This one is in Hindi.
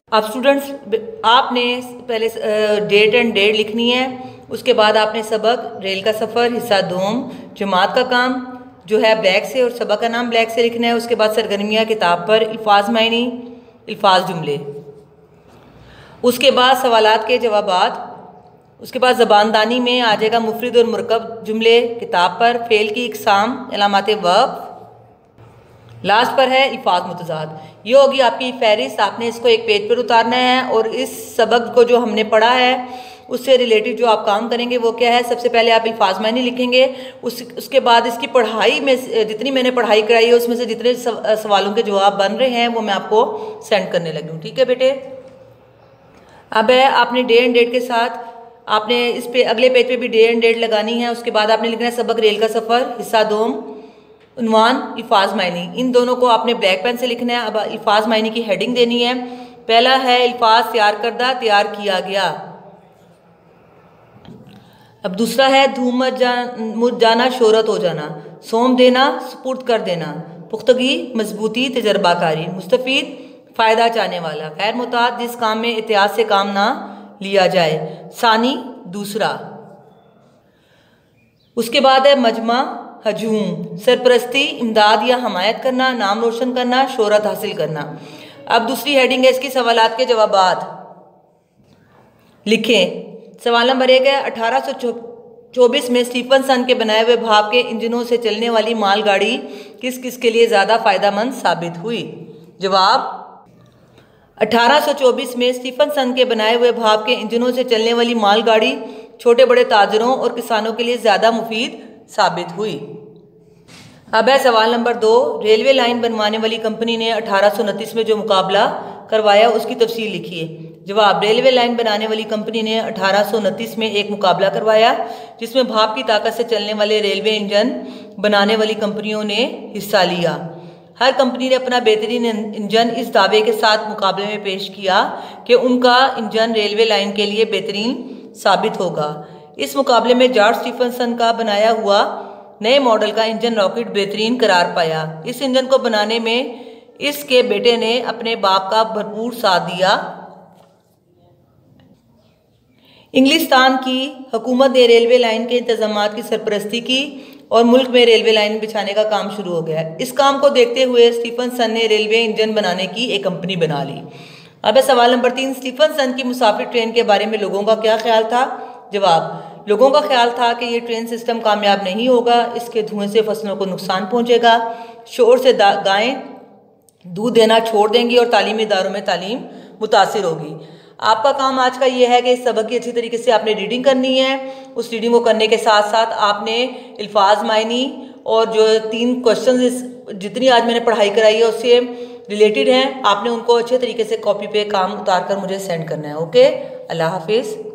अब स्टूडेंट्स आपने पहले डेट एंड डेट लिखनी है। उसके बाद आपने सबक रेल का सफ़र हिस्सा दोम जमात का काम जो है ब्लैक से और सबक का नाम ब्लैक से लिखना है। उसके बाद सरगर्मियाँ किताब पर अल्फाज मायनी अल्फाज जुमले। उसके बाद सवालात के जवाबात। उसके बाद ज़बानदानी में आ जाएगा मुफरद और मुरकब जुमले किताब पर, फ़ेल की इकसाम अलामात वर्ब। लास्ट पर है अल्फाज मुतज़ाद। ये होगी आपकी फहरिस्त। आपने इसको एक पेज पर उतारना है और इस सबक को जो हमने पढ़ा है उससे रिलेटेड जो आप काम करेंगे वो क्या है। सबसे पहले आप अल्फाज मायने लिखेंगे। उसके बाद इसकी पढ़ाई में जितनी मैंने पढ़ाई कराई है उसमें से जितने सवालों के जवाब बन रहे हैं वो मैं आपको सेंड करने लगी हूँ। ठीक है बेटे। अब है आपने डे एंड डेट के साथ आपने इस पे अगले पेज पे भी डे एंड डेट लगानी है। उसके बाद आपने लिखना है सबक रेल का सफ़र हिस्सा दोम उन्वान अल्फाज मायनी। इन दोनों को आपने ब्लैक पेन से लिखना है। अब अल्फाज मायनी की हेडिंग देनी है। पहला है अल्फाज तैयार करदा तैयार किया गया। अब दूसरा है धूम मुझ जाना शोहरत हो जाना, सोम देना सुपुर्द कर देना, पुख्तगी मजबूती तजर्बाकारी, मुस्तफ़ीद फ़ायदा चाहने वाला, गैर मुताद जिस काम में एहतियात से काम ना लिया जाए, सानी दूसरा। उसके बाद है मजमा हजूम सरपरस्ती इमदाद या हमायत करना, नाम रोशन करना, शोहरत हासिल करना। अब दूसरी हेडिंग है इसकी सवालात के जवाबात लिखें। सवाल नंबर 1 है 1824 में स्टीफनसन के बनाए हुए भाप के इंजनों से चलने वाली मालगाड़ी किस किस के लिए ज़्यादा फ़ायदेमंद साबित हुई। जवाब 1824 में स्टीफनसन के बनाए हुए भाप के इंजनों से चलने वाली मालगाड़ी छोटे बड़े ताजरों और किसानों के लिए ज़्यादा मुफीद साबित हुई। अब है सवाल नंबर 2। रेलवे लाइन बनवाने वाली कंपनी ने 1829 में जो मुकाबला करवाया उसकी तफसील लिखिए। जवाब रेलवे लाइन बनाने वाली कंपनी ने 1829 में एक मुकाबला करवाया जिसमें भाप की ताकत से चलने वाले रेलवे इंजन बनाने वाली कंपनियों ने हिस्सा लिया। हर कंपनी ने अपना बेहतरीन इंजन इस दावे के साथ मुकाबले में पेश किया कि उनका इंजन रेलवे लाइन के लिए बेहतरीन साबित होगा। इस मुकाबले में जॉर्ज स्टीफनसन का बनाया हुआ नए मॉडल का इंजन रॉकेट बेहतरीन करार पाया। इस इंजन को बनाने में इसके बेटे ने अपने बाप का भरपूर साथ दिया। इंग्लिस्तान की हुकूमत ने रेलवे लाइन के इंतजामात की सरपरस्ती की और मुल्क में रेलवे लाइन बिछाने का काम शुरू हो गया। इस काम को देखते हुए स्टीफनसन ने रेलवे इंजन बनाने की एक कंपनी बना ली। अब सवाल नंबर 3। स्टीफनसन की मुसाफिर ट्रेन के बारे में लोगों का क्या ख्याल था। जवाब लोगों का ख्याल था कि ये ट्रेन सिस्टम कामयाब नहीं होगा, इसके धुएं से फसलों को नुकसान पहुंचेगा, शोर से गायें दूध देना छोड़ देंगी और तालीमी इदारों में तालीम मुतासिर होगी। आपका काम आज का ये है कि इस सबक की अच्छी तरीके से आपने रीडिंग करनी है। उस रीडिंग को करने के साथ साथ आपने अल्फाज मायनी और जो 3 क्वेश्चन जितनी आज मैंने पढ़ाई कराई है उससे रिलेटेड हैं आपने उनको अच्छे तरीके से कॉपी पे काम उतार कर मुझे सेंड करना है। ओके, अल्लाह हाफिज़।